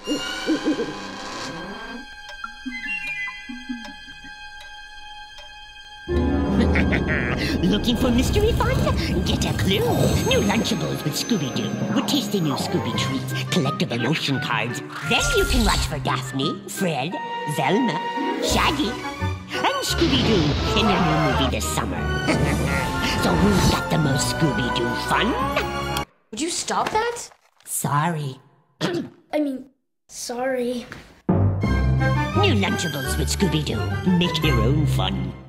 Looking for mystery fun? Get a clue. New Lunchables with Scooby-Doo. With tasty new Scooby treats, collective emotion cards. Then you can watch for Daphne, Fred, Velma, Shaggy, and Scooby-Doo in their new movie this summer. So who's got the most Scooby-Doo fun? Would you stop that? Sorry. Sorry. New Lunchables with Scooby-Doo. Make your own fun.